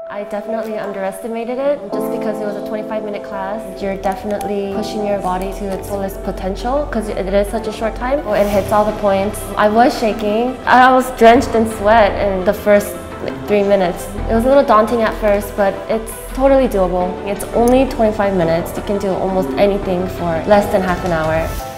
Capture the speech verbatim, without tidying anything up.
I definitely underestimated it. Just because it was a twenty-five minute class, you're definitely pushing your body to its fullest potential because it is such a short time. It hits all the points. I was shaking. I was drenched in sweat in the first like, three minutes. It was a little daunting at first, but it's totally doable. It's only twenty-five minutes. You can do almost anything for less than half an hour.